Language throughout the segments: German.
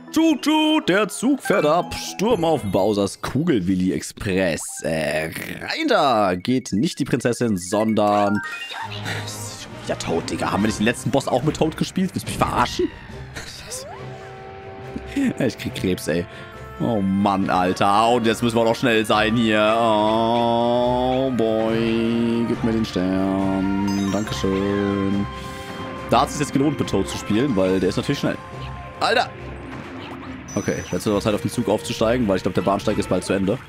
Tut, tut, der Zug fährt ab. Sturm auf Bowsers Kugelwilli Express. Rein da geht nicht die Prinzessin, sondern... Ja, Toad, Digga. Haben wir nicht den letzten Boss auch mit Toad gespielt? Willst du mich verarschen? Ich krieg Krebs, ey. Oh Mann, Alter. Und jetzt müssen wir doch schnell sein hier. Oh, boy. Gib mir den Stern. Dankeschön. Da hat es sich jetzt gelohnt, mit Toad zu spielen, weil der ist natürlich schnell. Alter! Okay, jetzt wird noch Zeit, auf den Zug aufzusteigen, weil ich glaube, der Bahnsteig ist bald zu Ende.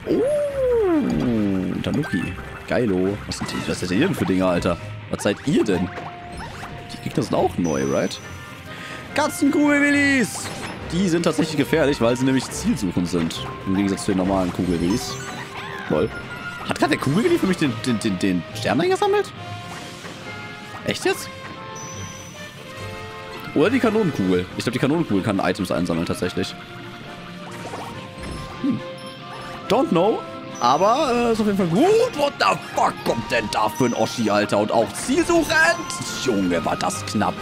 Oh, Tanuki. Geilo. Was seid ihr denn für Dinge, Alter? Was seid ihr denn? Die Gegner sind auch neu, right? Katzenkugelwillis! Die sind tatsächlich gefährlich, weil sie nämlich zielsuchend sind. Im Gegensatz zu den normalen Kugelwillis. Lol. Hat gerade der Kugelwilli für mich den Stern eingesammelt? Echt jetzt? Oder die Kanonenkugel. Ich glaube, die Kanonenkugel kann Items einsammeln, tatsächlich. Don't know. Aber ist auf jeden Fall gut. What the fuck kommt denn da für ein Oschi, Alter? Und auch zielsuchend. Junge, war das knapp.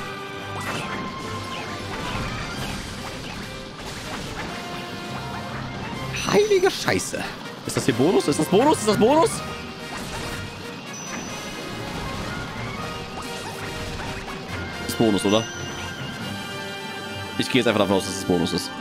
Heilige Scheiße. Ist das hier Bonus? Ist das Bonus? Ist das Bonus? Ist Bonus, oder? Ich gehe jetzt einfach davon aus, dass es Bonus ist.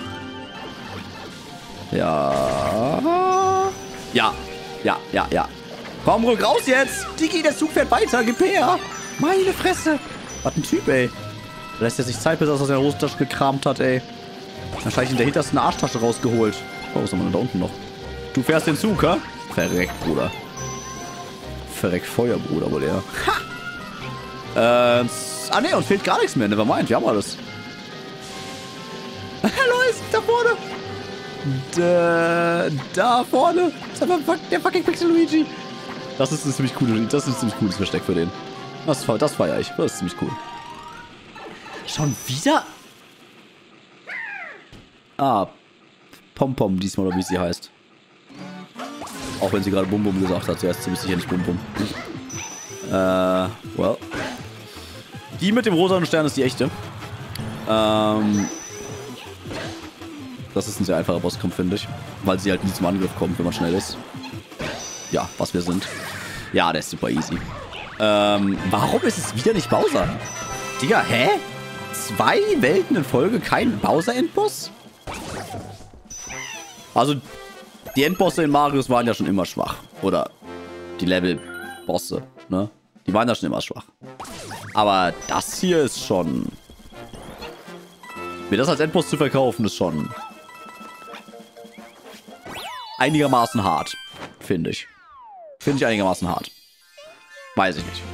Ja. Ja. Ja, ja, ja. Komm, rück raus jetzt. Digi, der Zug fährt weiter. Gib her. Meine Fresse. Was ein Typ, ey. Da lässt er sich Zeit, bis er aus seiner Hosentasche gekramt hat, ey. Wahrscheinlich in der hintersten Arschtasche rausgeholt. Oh, was haben wir denn da unten noch? Du fährst den Zug, ha? Verreckt, Bruder. Verreckt Feuer, Bruder, wohl eher. Ha! Ne, uns fehlt gar nichts mehr. Nevermind, wir haben alles. Hallo, ist da vorne. Da vorne. Das ist einfach der fucking Pixel Luigi. Das ist ein ziemlich cooles Versteck für den. Das feiere ich. Das ist ziemlich cool. Schon wieder? Ah, Pom-Pom diesmal, oder wie sie heißt. Auch wenn sie gerade Bum-Bum gesagt hat. Sie heißt ziemlich sicher nicht Bum-Bum. Well. Die mit dem rosanen Stern ist die echte. Das ist ein sehr einfacher Bosskampf, finde ich. Weil sie halt nie zum Angriff kommt, wenn man schnell ist. Ja, was wir sind. Ja, der ist super easy. Warum ist es wieder nicht Bowser? Digga, hä? 2 Welten in Folge, kein Bowser-Endboss? Also, die Endbosse in Marius waren ja schon immer schwach. Oder die Level-Bosse, ne? Die waren ja schon immer schwach. Aber das hier ist schon... Mir das als Endboss zu verkaufen, ist schon... einigermaßen hart, finde ich. Finde ich einigermaßen hart. Weiß ich nicht.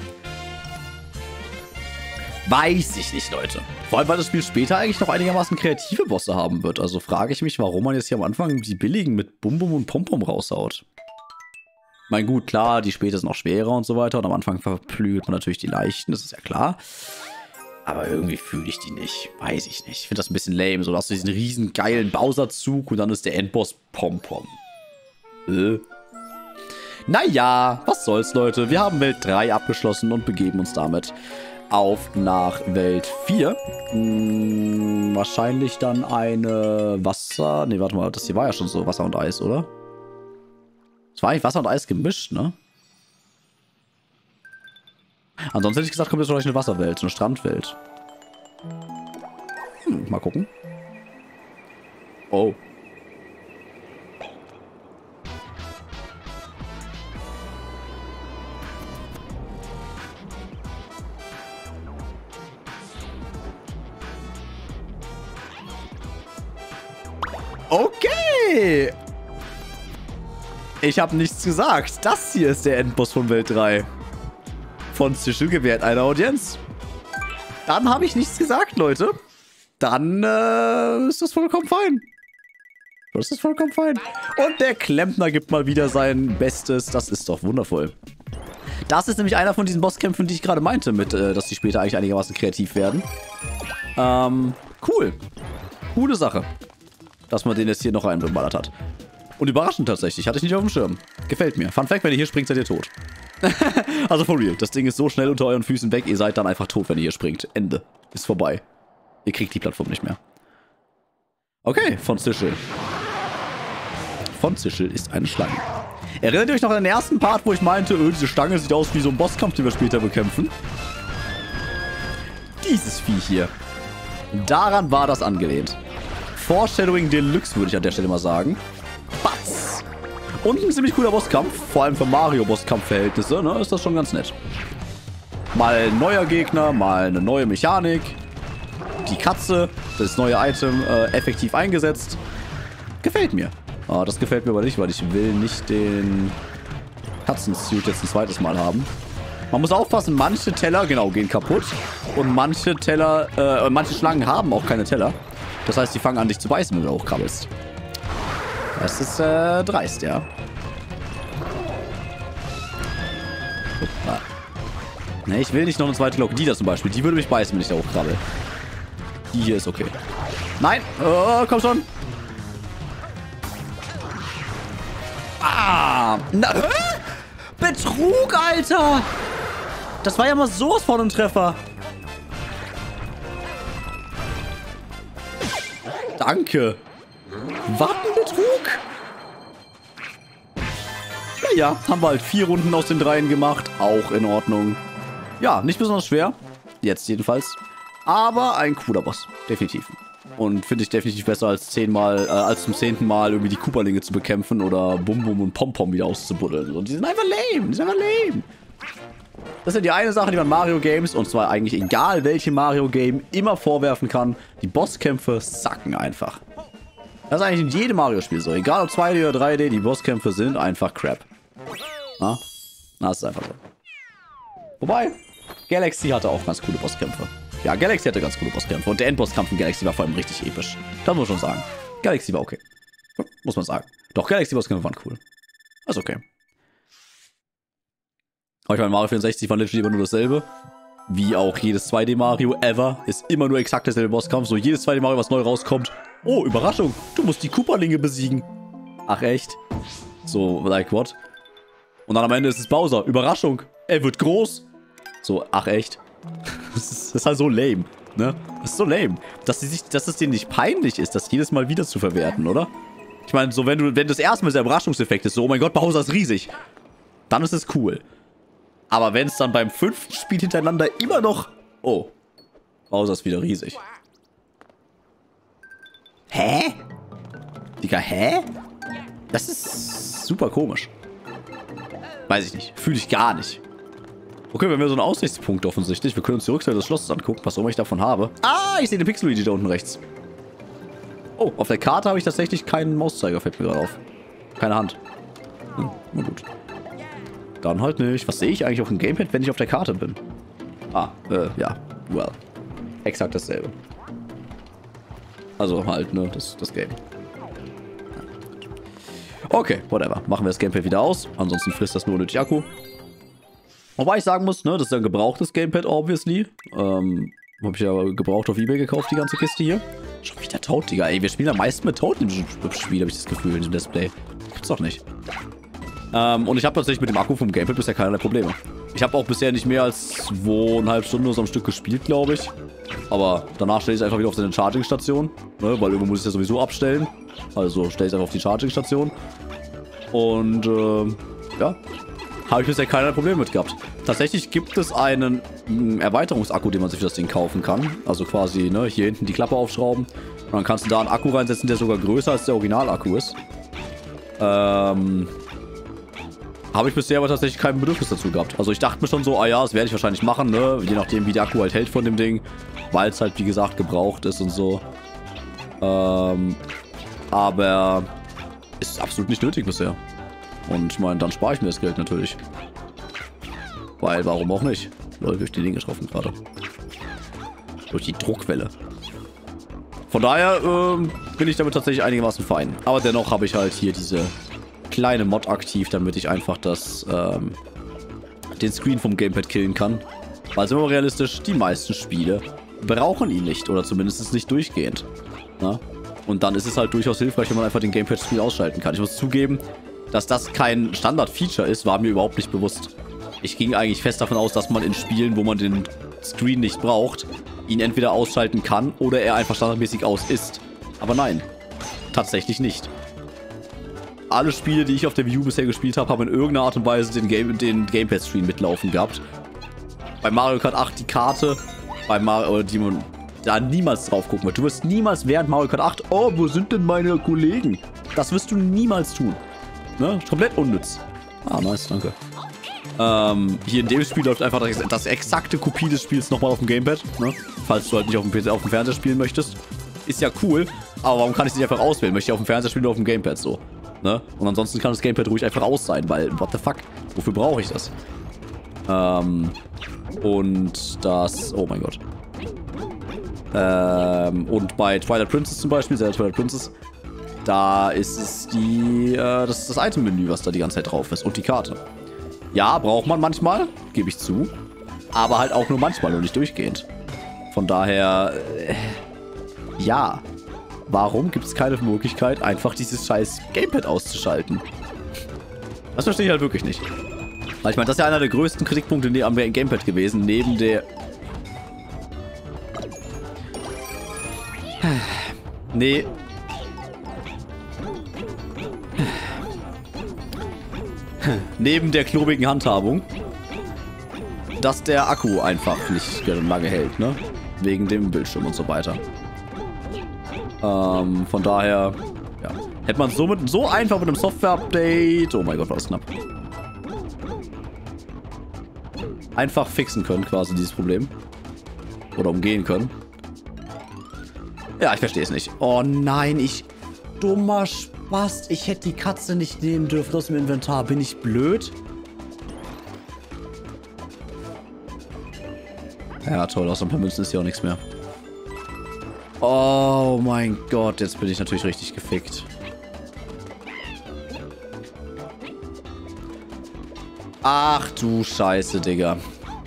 Weiß ich nicht, Leute. Vor allem, weil das Spiel später eigentlich noch einigermaßen kreative Bosse haben wird. Also frage ich mich, warum man jetzt hier am Anfang die billigen mit Bum-Bum und Pom-Pom raushaut. Mein gut, klar, die später sind auch schwerer und so weiter. Und am Anfang verprügelt man natürlich die leichten, das ist ja klar. Aber irgendwie fühle ich die nicht. Weiß ich nicht. Ich finde das ein bisschen lame. So, da hast du diesen riesen geilen Bowser-Zug und dann ist der Endboss Pom-Pom. Naja, was soll's, Leute. Wir haben Welt 3 abgeschlossen und begeben uns damit auf nach Welt 4. Wahrscheinlich dann eine Wasser... Ne, warte mal, das hier war ja schon so Wasser und Eis, oder? Es war eigentlich Wasser und Eis gemischt, ne? Ansonsten hätte ich gesagt, kommt jetzt vielleicht eine Wasserwelt, eine Strandwelt. Mal gucken. Oh. Okay. Ich habe nichts gesagt. Das hier ist der Endboss von Welt 3. Von Zischl gewährt eine Audienz. Dann habe ich nichts gesagt, Leute. Dann ist das vollkommen fein. Das ist vollkommen fein. Und der Klempner gibt mal wieder sein Bestes. Das ist doch wundervoll. Das ist nämlich einer von diesen Bosskämpfen, die ich gerade meinte, mit, dass die später eigentlich einigermaßen kreativ werden. Cool. Coole Sache. Dass man den jetzt hier noch reingeballert hat. Und überraschend tatsächlich. Hatte ich nicht auf dem Schirm. Gefällt mir. Fun Fact, wenn ihr hier springt, seid ihr tot. Also for real. Das Ding ist so schnell unter euren Füßen weg, ihr seid dann einfach tot, wenn ihr hier springt. Ende. Ist vorbei. Ihr kriegt die Plattform nicht mehr. Okay, von Zischel. Von Zischel ist eine Schlange. Erinnert ihr euch noch an den ersten Part, wo ich meinte, diese Stange sieht aus wie so ein Bosskampf, den wir später bekämpfen? Dieses Vieh hier. Daran war das angelehnt. Foreshadowing Deluxe, würde ich an der Stelle mal sagen. Batz! Und ein ziemlich cooler Bosskampf. Vor allem für Mario-Bosskampf-Verhältnisse, ne? Ist das schon ganz nett. Mal ein neuer Gegner, mal eine neue Mechanik. Die Katze, das neue Item, effektiv eingesetzt. Gefällt mir. Ah, das gefällt mir aber nicht, weil ich will nicht den Katzensuit jetzt ein zweites Mal haben. Man muss aufpassen, manche Teller, genau, gehen kaputt. Und manche Teller, manche Schlangen haben auch keine Teller. Das heißt, die fangen an, dich zu beißen, wenn du hochkrabbelst. Das ist, dreist, ja. Ne, ich will nicht noch eine zweite Glocke. Die da zum Beispiel, die würde mich beißen, wenn ich da hochkrabbel. Die hier ist okay. Nein! Oh, komm schon! Ah! Na, Betrug, Alter! Das war ja mal sowas von einem Treffer. Danke. Wattenbetrug? Naja, haben wir halt 4 Runden aus den 3 gemacht. Auch in Ordnung. Ja, nicht besonders schwer. Jetzt jedenfalls. Aber ein cooler Boss. Definitiv. Und finde ich definitiv besser als zum 10. Mal irgendwie die Koopalinge zu bekämpfen oder Bum Bum und Pom Pom wieder auszubuddeln. Und die sind einfach lame. Die sind einfach lame. Das ist ja die eine Sache, die man Mario Games, und zwar eigentlich egal welche Mario Game, immer vorwerfen kann. Die Bosskämpfe sacken einfach. Das ist eigentlich in jedem Mario-Spiel so. Egal ob 2D oder 3D, die Bosskämpfe sind einfach Crap. Na? Das ist einfach so. Wobei, Galaxy hatte auch ganz coole Bosskämpfe. Ja, Galaxy hatte ganz coole Bosskämpfe. Und der Endbosskampf in Galaxy war vor allem richtig episch. Das muss man schon sagen. Galaxy war okay. Muss man sagen. Doch, Galaxy-Bosskämpfe waren cool. Das ist okay. Aber ich meine, Mario 64 war literally immer nur dasselbe. Wie auch jedes 2D-Mario ever. Ist immer nur exakt derselbe Bosskampf. So jedes 2D-Mario, was neu rauskommt. Oh, Überraschung. Du musst die Koopalinge besiegen. Ach, echt? So, like what? Und dann am Ende ist es Bowser. Überraschung. Er wird groß. So, ach, echt? Das ist halt so lame, ne? Das ist so lame. Dass es denen nicht peinlich ist, das jedes Mal wieder zu verwerten, oder? Ich meine, so, wenn das erste Mal der Überraschungseffekt ist, so, oh mein Gott, Bowser ist riesig. Dann ist es cool. Aber wenn es dann beim 5. Spiel hintereinander immer noch... Oh. Bowser ist wieder riesig. Hä? Digga, hä? Das ist super komisch. Weiß ich nicht. Fühle ich gar nicht. Okay, wir haben ja so einen Aussichtspunkt offensichtlich. Wir können uns die Rückseite des Schlosses angucken, was auch immer ich davon habe. Ah, ich sehe den Pixel-Luigi da unten rechts. Oh, auf der Karte habe ich tatsächlich keinen Mauszeiger, fällt mir gerade auf. Keine Hand. Na gut. Dann halt nicht. Was sehe ich eigentlich auf dem Gamepad, wenn ich auf der Karte bin? Ah, ja. Well. Exakt dasselbe. Also halt, ne, das Game. Okay, whatever. Machen wir das Gamepad wieder aus. Ansonsten frisst das nur unnötig Akku. Wobei ich sagen muss, ne, das ist ein gebrauchtes Gamepad, obviously. Habe ich ja gebraucht auf eBay gekauft, die ganze Kiste hier. Schon wieder Toad, Digga. Ey, wir spielen am meisten mit Toad im Spiel, habe ich das Gefühl, in diesem Display. Gibt's doch nicht. Und ich habe tatsächlich mit dem Akku vom Gamepad bisher keinerlei Probleme. Ich habe auch bisher nicht mehr als 2,5 Stunden so am Stück gespielt, glaube ich. Aber danach stelle ich es einfach wieder auf seine Charging-Station. Ne, weil irgendwo muss ich es ja sowieso abstellen. Also stelle ich es einfach auf die Charging-Station. Und, ja. Habe ich bisher keinerlei Probleme mit gehabt. Tatsächlich gibt es einen Erweiterungsakku, den man sich für das Ding kaufen kann. Also quasi, ne, hier hinten die Klappe aufschrauben. Und dann kannst du da einen Akku reinsetzen, der sogar größer als der Original-Akku ist. Habe ich bisher aber tatsächlich kein Bedürfnis dazu gehabt. Also ich dachte mir schon so, ah ja, das werde ich wahrscheinlich machen, ne? Je nachdem, wie der Akku halt hält von dem Ding. Weil es halt, wie gesagt, gebraucht ist und so. Aber ist absolut nicht nötig bisher. Und ich meine, dann spare ich mir das Geld natürlich. Weil, warum auch nicht? Leute, durch die Dinge getroffen gerade. Durch die Druckwelle. Von daher bin ich damit tatsächlich einigermaßen fein. Aber dennoch habe ich halt hier diese kleine Mod aktiv, damit ich einfach den Screen vom Gamepad killen kann. Weil, sind wir mal realistisch, die meisten Spiele brauchen ihn nicht. Oder zumindest nicht durchgehend. Na? Und dann ist es halt durchaus hilfreich, wenn man einfach den Gamepad-Screen ausschalten kann. Ich muss zugeben, dass das kein Standard-Feature ist, war mir überhaupt nicht bewusst. Ich ging eigentlich fest davon aus, dass man in Spielen, wo man den Screen nicht braucht, ihn entweder ausschalten kann oder er einfach standardmäßig aus ist. Aber nein, tatsächlich nicht. Alle Spiele, die ich auf der Wii U bisher gespielt habe, haben in irgendeiner Art und Weise den Gamepad-Screen mitlaufen gehabt. Bei Mario Kart 8 die Karte, bei Mario, die man da niemals drauf gucken wird. Du wirst niemals während Mario Kart 8, oh, wo sind denn meine Kollegen? Das wirst du niemals tun. Ne? Komplett unnütz. Ah, nice, danke. Hier in dem Spiel läuft einfach das exakte Kopie des Spiels nochmal auf dem Gamepad, ne? Falls du halt nicht auf dem Fernseher spielen möchtest. Ist ja cool, aber warum kann ich es nicht einfach auswählen? Möchte ich auf dem Fernseher spielen oder auf dem Gamepad so? Ne? Und ansonsten kann das Gamepad ruhig einfach aus sein, weil, what the fuck? Wofür brauche ich das? Und das, oh mein Gott. Und bei Twilight Princess zum Beispiel, Zelda Twilight Princess, da ist es das ist das Item-Menü, was da die ganze Zeit drauf ist und die Karte. Ja, braucht man manchmal, gebe ich zu. Aber halt auch nur manchmal und nicht durchgehend. Von daher, ja. Warum gibt es keine Möglichkeit, einfach dieses scheiß Gamepad auszuschalten? Das verstehe ich halt wirklich nicht. Weil ich meine, das ist ja einer der größten Kritikpunkte am Gamepad gewesen, neben der... Nee. Neben der klobigen Handhabung, dass der Akku einfach nicht lange hält, ne? Wegen dem Bildschirm und so weiter. Von daher, ja. Hätte man so einfach mit einem Software-Update, oh mein Gott, war das knapp, einfach fixen können, quasi, dieses Problem. Oder umgehen können. Ja, ich verstehe es nicht. Oh nein, dummer Spast. Ich hätte die Katze nicht nehmen dürfen aus dem Inventar. Bin ich blöd? Ja, toll. Außer ein paar Münzen ist hier auch nichts mehr. Oh mein Gott, jetzt bin ich natürlich richtig gefickt. Ach du Scheiße, Digga.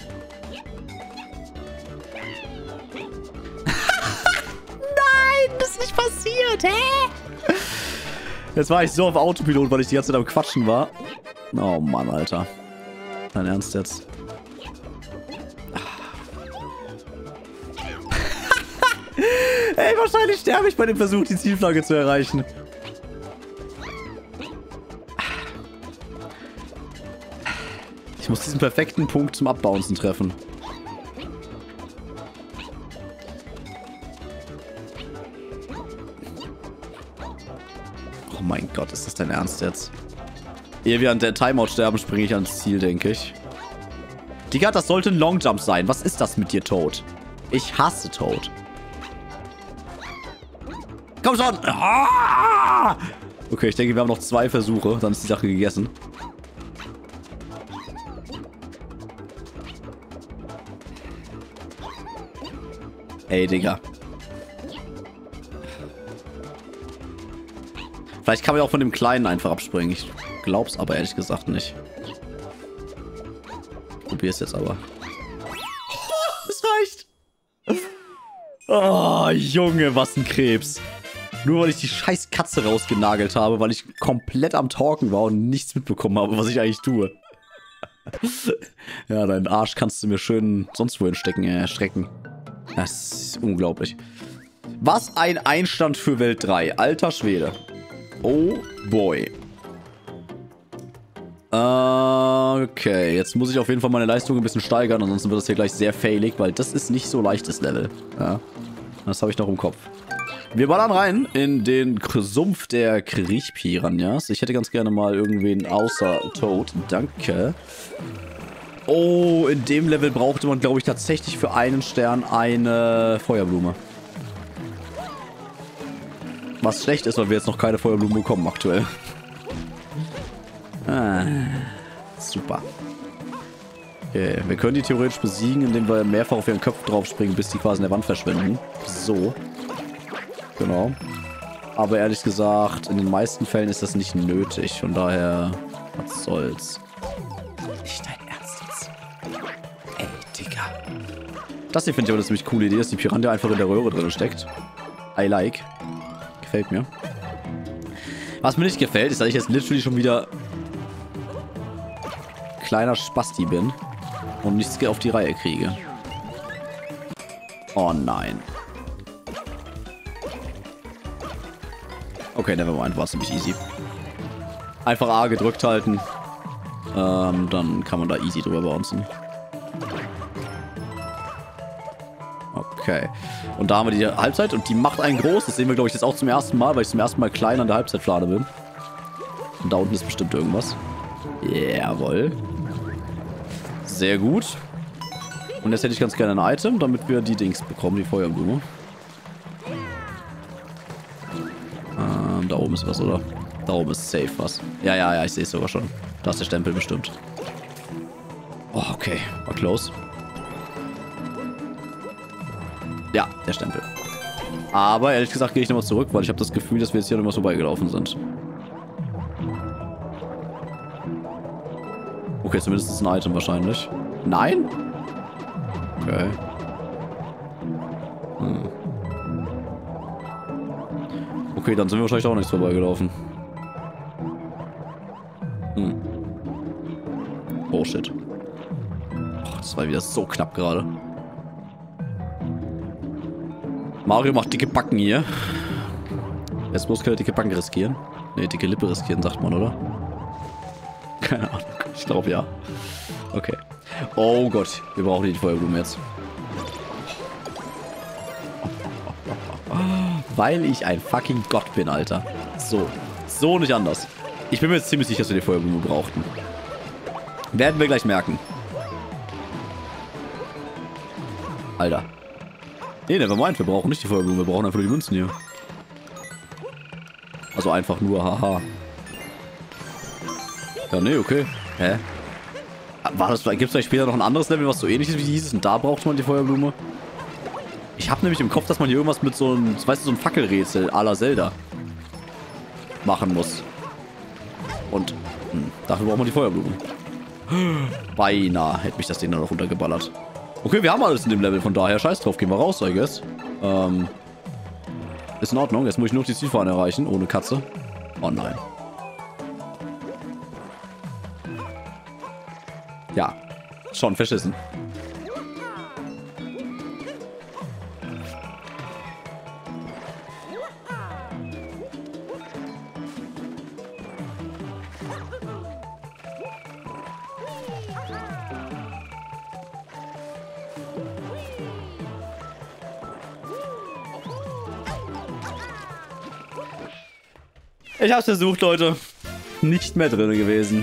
Nein, das ist nicht passiert, hä? Jetzt war ich so auf Autopilot, weil ich die ganze Zeit am Quatschen war. Oh Mann, Alter. Dein Ernst jetzt? Ey, wahrscheinlich sterbe ich bei dem Versuch, die Zielflagge zu erreichen. Ich muss diesen perfekten Punkt zum Abbouncen treffen. Oh mein Gott, ist das dein Ernst jetzt? Ehe wir an der Timeout sterben, springe ich ans Ziel, denke ich. Digga, das sollte ein Longjump sein. Was ist das mit dir, Toad? Ich hasse Toad. Komm schon! Ah! Okay, ich denke, wir haben noch 2 Versuche. Dann ist die Sache gegessen. Ey, Digga. Vielleicht kann man ja auch von dem Kleinen einfach abspringen. Ich glaub's aber ehrlich gesagt nicht. Ich probier's jetzt aber. Es reicht! Oh, Junge, was ein Krebs. Nur weil ich die scheiß Katze rausgenagelt habe, weil ich komplett am Talken war und nichts mitbekommen habe, was ich eigentlich tue. Ja, deinen Arsch kannst du mir schön sonst wohin strecken. Das ist unglaublich. Was ein Einstand für Welt 3. Alter Schwede. Oh boy. Okay, jetzt muss ich auf jeden Fall meine Leistung ein bisschen steigern, ansonsten wird das hier gleich sehr failig, weil das ist nicht so leichtes Level. Ja, das habe ich noch im Kopf. Wir ballern rein in den Sumpf der Kriechpiranhas. Ich hätte ganz gerne mal irgendwen außer Toad. Danke. Oh, in dem Level brauchte man, glaube ich, tatsächlich für einen Stern eine Feuerblume. Was schlecht ist, weil wir jetzt noch keine Feuerblume bekommen aktuell. Ah, super. Okay, wir können die theoretisch besiegen, indem wir mehrfach auf ihren Kopf drauf springen, bis die quasi in der Wand verschwinden. So. Genau. Aber ehrlich gesagt, in den meisten Fällen ist das nicht nötig. Von daher, was soll's. Nicht dein Ernst jetzt. Ey, Digga. Das hier finde ich aber eine ziemlich coole Idee, dass die Piranha einfach in der Röhre drin steckt. I like. Gefällt mir. Was mir nicht gefällt, ist, dass ich jetzt literally schon wieder kleiner Spasti bin und nichts auf die Reihe kriege. Oh nein. Okay, nevermind, war ziemlich easy. Einfach A gedrückt halten. Dann kann man da easy drüber bouncen. Okay. Und da haben wir die Halbzeit und die macht einen groß. Das sehen wir, glaube ich, jetzt auch zum ersten Mal, weil ich zum ersten Mal klein an der Halbzeitflade bin. Und da unten ist bestimmt irgendwas. Jawohl. Sehr gut. Und jetzt hätte ich ganz gerne ein Item, damit wir die Dings bekommen, die Feuerblume. Da oben ist was, oder? Da oben ist safe was. Ja, ja, ja, ich sehe es sogar schon. Da ist der Stempel bestimmt. Oh, okay. War close. Ja, der Stempel. Aber ehrlich gesagt gehe ich nochmal zurück, weil ich habe das Gefühl, dass wir jetzt hier nochmal vorbeigelaufen sind. Okay, zumindest ist es ein Item wahrscheinlich. Nein? Okay. Okay, dann sind wir wahrscheinlich auch nichts vorbeigelaufen. Oh, shit. Oh, das war wieder so knapp gerade. Mario macht dicke Backen hier. Jetzt bloß keine dicke Backen riskieren. Ne, dicke Lippe riskieren, sagt man, oder? Keine Ahnung. Ich glaube, ja. Okay. Oh Gott. Wir brauchen die Feuerblumen jetzt. Weil ich ein fucking Gott bin, Alter. So. So nicht anders. Ich bin mir jetzt ziemlich sicher, dass wir die Feuerblume brauchten. Werden wir gleich merken. Alter. Nee, nevermind. Wir brauchen nicht die Feuerblume. Wir brauchen einfach nur die Münzen hier. Also einfach nur, haha. Ja, nee, okay. Hä? Gibt es vielleicht später noch ein anderes Level, was so ähnlich ist wie dieses? Und da braucht man die Feuerblume? Ich habe nämlich im Kopf, dass man hier irgendwas mit so einem, weißt du, so ein Fackelrätsel à la Zelda machen muss. Und dafür braucht man die Feuerblume. Beinahe hätte mich das Ding dann noch runtergeballert. Okay, wir haben alles in dem Level, von daher scheiß drauf. Gehen wir raus, I guess. Ist in Ordnung. Jetzt muss ich nur die Zielfahne erreichen, ohne Katze. Oh nein. Ja, schon verschissen. Ich hab's versucht, Leute. Nicht mehr drin gewesen.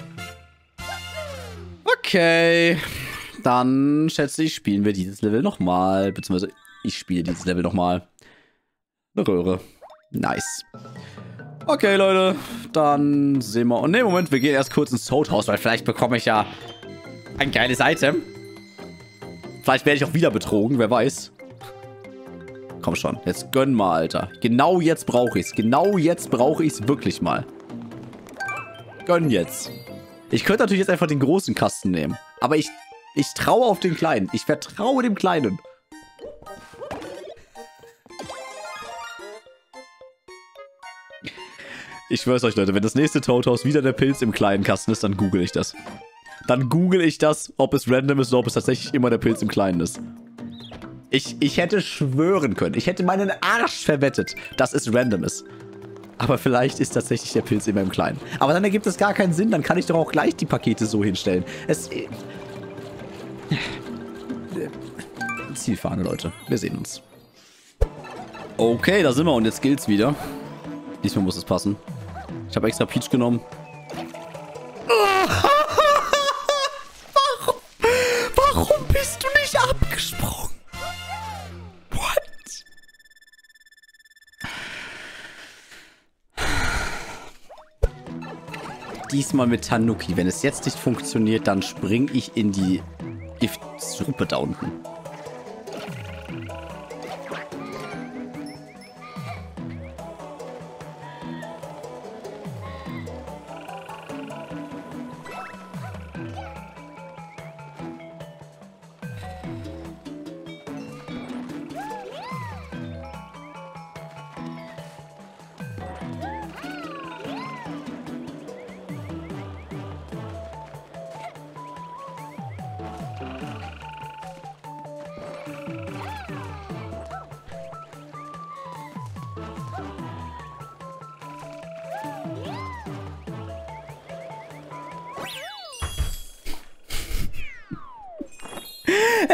Okay. Dann schätze ich, spielen wir dieses Level nochmal. Beziehungsweise ich spiele dieses Level nochmal. Eine Röhre. Nice. Okay, Leute. Dann sehen wir. Und ne, Moment, wir gehen erst kurz ins Toadhaus, weil vielleicht bekomme ich ja ein geiles Item. Vielleicht werde ich auch wieder betrogen, wer weiß. Komm schon, jetzt gönn mal, Alter. Genau jetzt brauche ich's. Genau jetzt brauche ich's wirklich mal. Gönn jetzt. Ich könnte natürlich jetzt einfach den großen Kasten nehmen. Aber ich traue auf den kleinen. Ich vertraue dem Kleinen. Ich schwör's euch, Leute, wenn das nächste Toadhaus wieder der Pilz im kleinen Kasten ist, dann google ich das. Dann google ich das, ob es random ist oder ob es tatsächlich immer der Pilz im Kleinen ist. Ich hätte schwören können. Ich hätte meinen Arsch verwettet, dass es random ist. Aber vielleicht ist tatsächlich der Pilz immer im Kleinen. Aber dann ergibt es gar keinen Sinn. Dann kann ich doch auch gleich die Pakete so hinstellen. Zielfahne, Leute. Wir sehen uns. Okay, da sind wir. Und jetzt gilt's wieder. Diesmal muss es passen. Ich habe extra Peach genommen. Warum bist du nicht abgesprungen? What? Diesmal mit Tanuki. Wenn es jetzt nicht funktioniert, dann springe ich in die Giftsuppe da unten.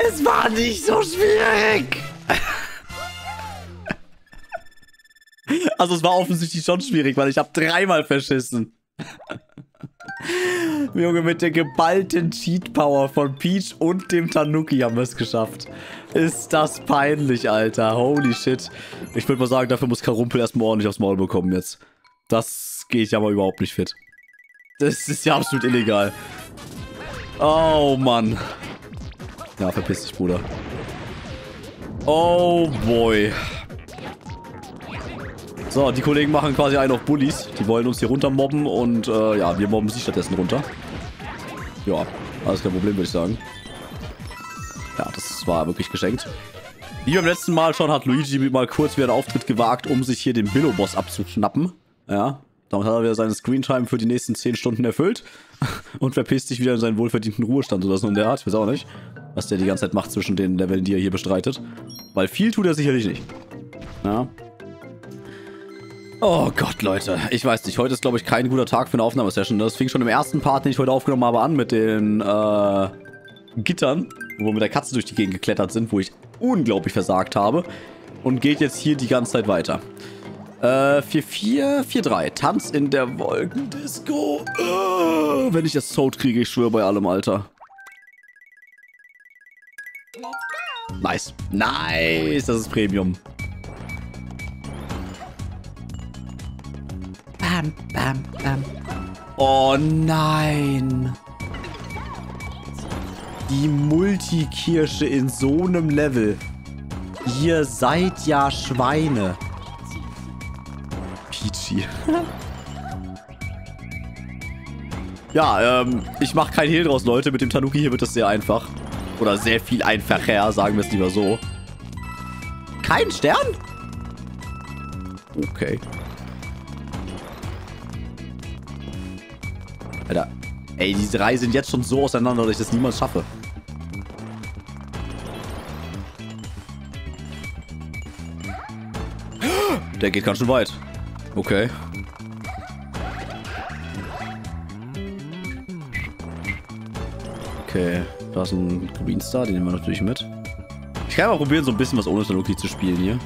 Es war nicht so schwierig. Also es war offensichtlich schon schwierig, weil ich habe 3-mal verschissen. Junge, mit der geballten Cheat-Power von Peach und dem Tanuki haben wir es geschafft. Ist das peinlich, Alter. Holy shit. Ich würde mal sagen, dafür muss Karumpel erstmal ordentlich aufs Maul bekommen jetzt. Das geht ja mal überhaupt nicht fit. Das ist ja absolut illegal. Oh, Mann. Ja, verpiss dich, Bruder. Oh, boy. So, die Kollegen machen quasi einen auf Bullies. Die wollen uns hier runter mobben und ja, wir mobben sie stattdessen runter. Ja, alles kein Problem, würde ich sagen. Ja, das war wirklich geschenkt. Wie beim letzten Mal schon hat Luigi mal kurz wieder einen Auftritt gewagt, um sich hier den Billo-Boss abzuschnappen. Ja, damit hat er wieder seine Screentime für die nächsten 10 Stunden erfüllt. Und verpisst sich wieder in seinen wohlverdienten Ruhestand oder so in der Art. Ich weiß auch nicht, was der die ganze Zeit macht zwischen den Leveln, die er hier bestreitet. Weil viel tut er sicherlich nicht. Ja. Oh Gott, Leute. Ich weiß nicht, heute ist, glaube ich, kein guter Tag für eine Aufnahmesession. Das fing schon im ersten Part, den ich heute aufgenommen habe, an mit den Gittern, wo wir mit der Katze durch die Gegend geklettert sind, wo ich unglaublich versagt habe. Und geht jetzt hier die ganze Zeit weiter. 4-4, 4-3. Tanz in der Wolkendisco. Wenn ich das Sound kriege, ich schwöre bei allem, Alter. Nice. Nice, das ist Premium. Bam, bam, bam. Oh nein. Die Multikirsche in so einem Level. Ihr seid ja Schweine. Peachy. Ja, ich mache kein Hehl draus, Leute. Mit dem Tanuki hier wird das sehr einfach. Oder sehr viel einfacher, sagen wir es lieber so. Kein Stern? Okay. Alter. Ey, diese 3 sind jetzt schon so auseinander, dass ich das niemals schaffe. Der geht ganz schön weit. Okay. Okay, da ist ein Green Star, den nehmen wir natürlich mit. Ich kann mal probieren, so ein bisschen was ohne Tanuki zu spielen hier.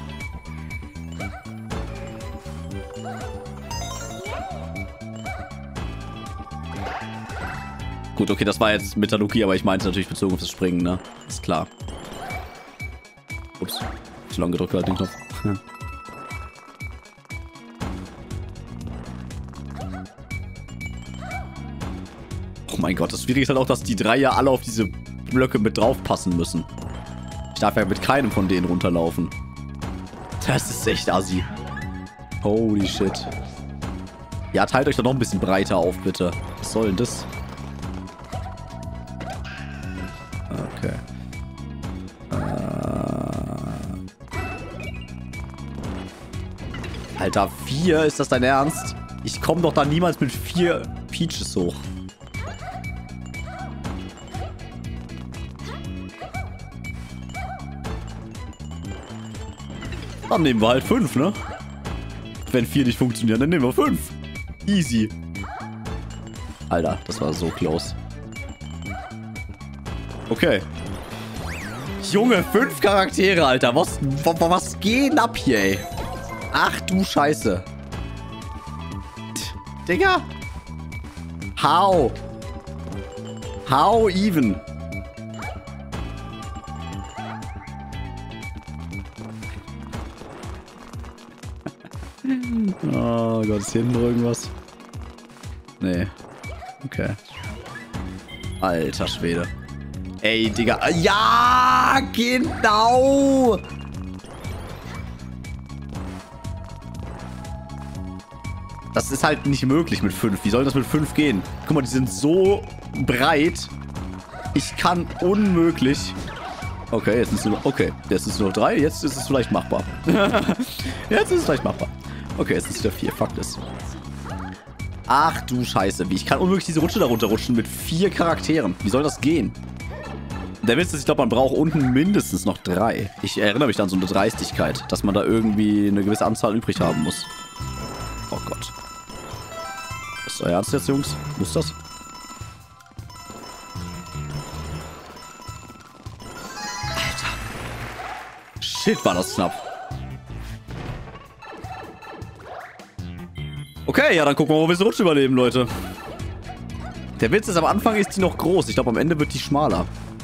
Gut, okay, das war jetzt mit Tanuki, aber ich meinte natürlich bezogen auf das Springen, ne? Ist klar. Ups. Zu lange gedrückt, halt den Knopf. Oh mein Gott, das Schwierige ist halt auch, dass die 3 ja alle auf diese Blöcke mit drauf passen müssen. Ich darf ja mit keinem von denen runterlaufen. Das ist echt assi. Holy shit. Ja, teilt euch doch noch ein bisschen breiter auf, bitte. Was soll denn das? Okay. Alter, 4? Ist das dein Ernst? Ich komme doch da niemals mit 4 Peaches hoch. Dann nehmen wir halt 5, ne? Wenn 4 nicht funktionieren, dann nehmen wir 5. Easy. Alter, das war so close. Okay. Junge, 5 Charaktere, Alter. Was geht denn ab hier, ey? Ach du Scheiße. Digga. How? How even? Oh Gott, ist hier hinten irgendwas? Nee. Okay. Alter Schwede. Ey, Digga. Ja, genau. Das ist halt nicht möglich mit 5. Wie soll das mit 5 gehen? Guck mal, die sind so breit. Ich kann unmöglich... Okay, jetzt ist es nur... Okay, jetzt ist es nur 3. Jetzt ist es vielleicht machbar. Jetzt ist es vielleicht machbar. Okay, jetzt ist es wieder 4. Fuck das. Ach du Scheiße. Wie? Ich kann unmöglich diese Rutsche da runterrutschen mit 4 Charakteren. Wie soll das gehen? Der Witz ist, ich glaube, man braucht unten mindestens noch 3. Ich erinnere mich an so eine Dreistigkeit, dass man da irgendwie eine gewisse Anzahl übrig haben muss. Oh Gott. Ist euer Ernst jetzt, Jungs? Muss das? Shit, war das knapp. Okay, ja, dann gucken wir mal, ob wir diese Rutsche überleben, Leute. Der Witz ist, am Anfang ist die noch groß. Ich glaube, am Ende wird die schmaler.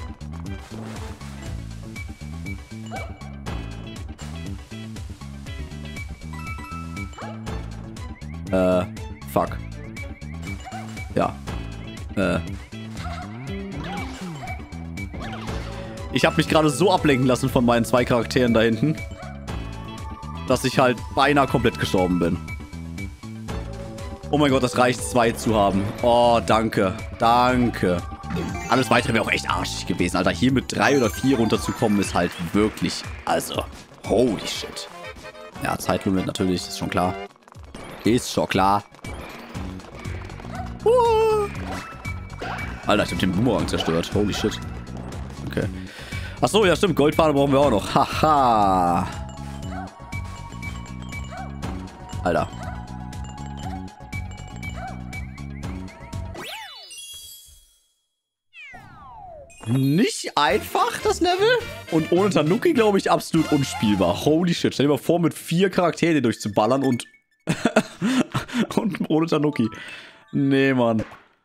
Fuck. Ja. Ich habe mich gerade so ablenken lassen von meinen 2 Charakteren da hinten, dass ich halt beinahe komplett gestorben bin. Oh mein Gott, das reicht, 2 zu haben. Oh, danke. Danke. Alles weitere wäre auch echt arschig gewesen, Alter. Hier mit 3 oder 4 runterzukommen, ist halt wirklich... Also, holy shit. Ja, Zeitlimit natürlich, ist schon klar. Ist schon klar. Alter, ich hab den Boomerang zerstört. Holy shit. Okay. Achso, ja stimmt. Goldfahne brauchen wir auch noch. Haha. Alter. Nicht einfach, das Level. Und ohne Tanuki, glaube ich, absolut unspielbar. Holy shit. Stell dir mal vor, mit 4 Charakteren durchzuballern und... und ohne Tanuki. Nee, Mann.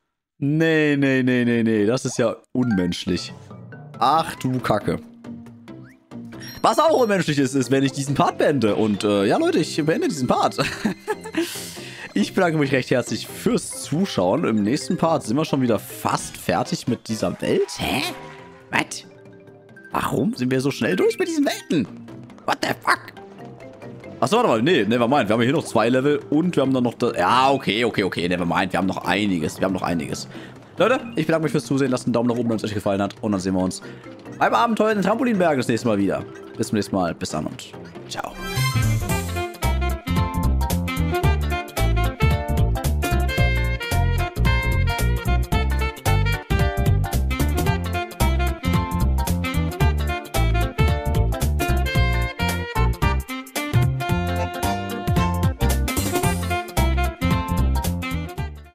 Nee. Das ist ja unmenschlich. Ach du Kacke. Was auch unmenschlich ist, wenn ich diesen Part beende. Und ja, Leute, ich beende diesen Part. Ich bedanke mich recht herzlich fürs Zuschauen. Im nächsten Part sind wir schon wieder fast fertig mit dieser Welt. Hä? Was? Warum sind wir so schnell durch mit diesen Welten? What the fuck? Achso, warte mal. Nee, nevermind. Wir haben hier noch 2 Level und wir haben dann noch das... Ja, okay. Nevermind. Wir haben noch einiges. Leute, ich bedanke mich fürs Zusehen. Lasst einen Daumen nach oben, wenn es euch gefallen hat. Und dann sehen wir uns beim Abenteuer in den Trampolinbergen das nächste Mal wieder. Bis zum nächsten Mal. Bis dann und ciao.